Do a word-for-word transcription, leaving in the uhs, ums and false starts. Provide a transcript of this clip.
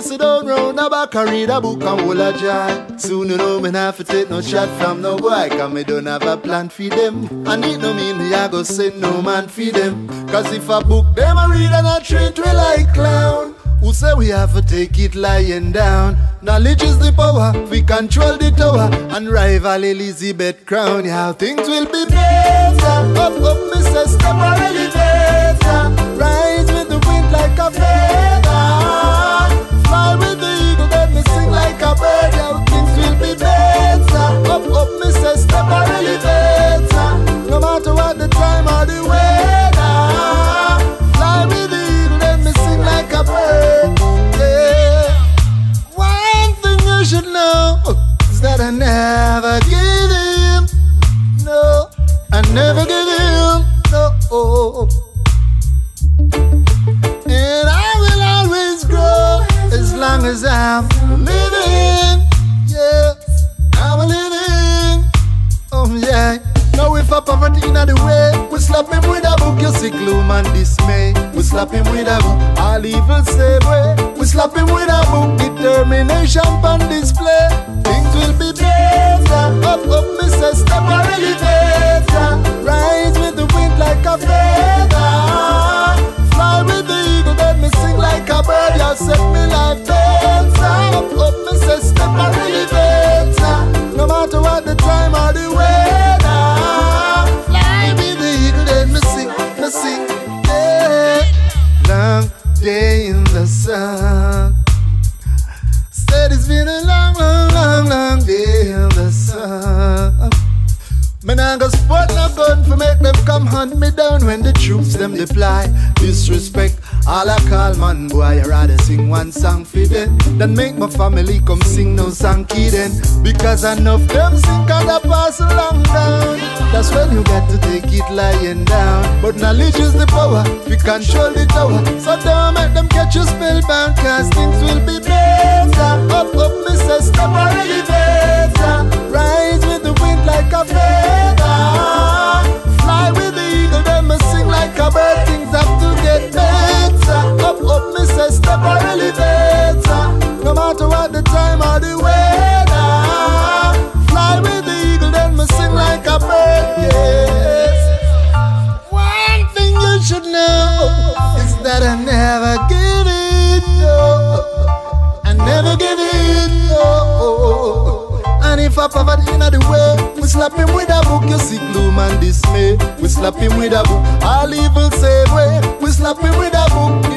sit down round the back and read a book and hold a jar. Soon you know me not have to take no shot from no boy, cause me don't have a plan for them. And it no mean me I go send no man for them. Cause if a book them a read and a treat we like clown. Who say we have to take it lying down? Knowledge is the power, we control the tower and rival Elizabeth crown. Yeah, things will be better. Up, up, me say step or elevator. Rise with the wind like a feather. Fly with the eagle, then me sing like a bird. Yeah, things will be better. Up, up, me say step or elevator. No matter what the time or the weather. Fly with the eagle, then me sing like a bird. Yeah. One thing you should know is that I never give him. No, I never give him. No. And I will always grow as long as I'm living. Yeah, I'm living. Oh yeah. Now if a poverty in the way, we slap him with a book, you see gloom and dismay. We slap him with a book, all evil save way. We slap him with a book, determination on display. Things will be better. Up, up, me say step or elevator. Rise with the wind like a feather. Fly with the eagle, then me sing like a bird. You set me life better. Up, up, me say step or elevator. No matter what the time or the weather. Fly with the eagle, then me sing, me sing. Yeah. Long day in the sun. Said it's been a long, long, long, long day in the sun. Me nah go spot no gun for make them come hunt me down when the troops them deploy. Disrespect, all I call man boy, I rather sing one song for them than make my family come sing no song key then. Because enough them sing and I pass along down. That's when you got to take it lying down. But knowledge is the power, we control the tower. So don't make them catch you spellbound, cause things will be better. Up, up, me say step or elevator. Rise with the wind like a feather. Fly with the eagle, then me sing like a bird. Things have to get better. Up, up, me say step or elevator. No matter what the time or the weather. Fly with the eagle, then me sing like a bird. Yes. One thing you should know is that I never give it. No, I never give it. No. And if a poverty in the way, we slap him with a book, you see gloom and dismay. We slap him with a book, all evil save way. We slap him with a book,